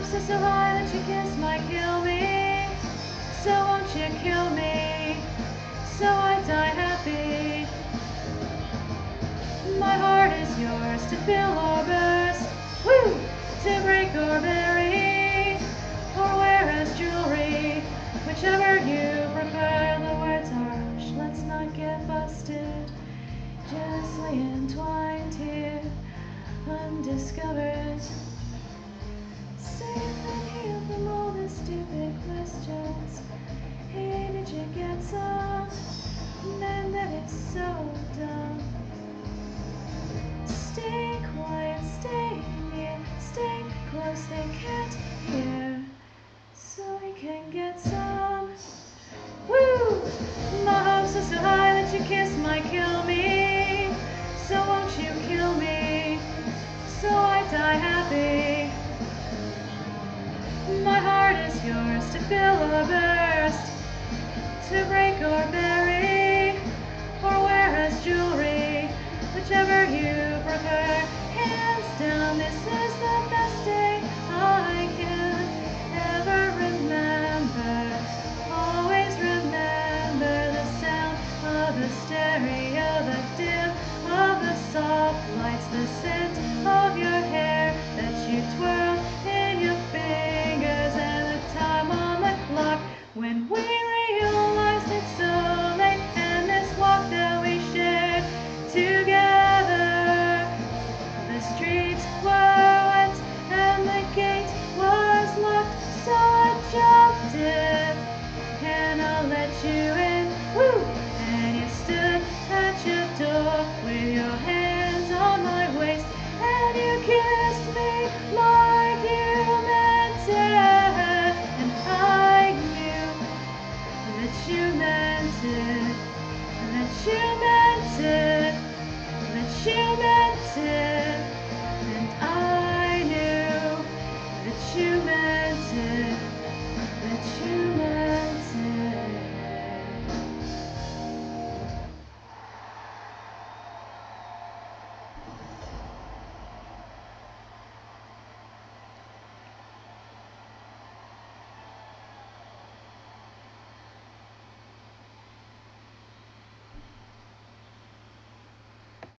hopes are so high that your kiss might kill me. So won't you kill me, so I die happy. My heart is yours to fill or burst, woo! To break or bury, or wear as jewelry, whichever you prefer. The words are hush, let's not get busted, just lay entwined here, undiscovered. Safe and healed from all the stupid questions. Hey, did you get some? Man, that is so dumb. Stay quiet, stay near, stay close, they can't hear, so we can get some. Woo! My hopes are so high that your kiss might kill me. So won't you kill me, so I die happy. My heart is yours to fill or burst, to break or bury, or wear as jewelry, whichever you prefer. Hands down, this is the best day I can ever remember. Always remember the sound of the stereo, the dim of the soft lights, the scent of your hair that you twirl in your fingers, and the time on the clock when we realized it's so late, and this walk that we shared together. The streets were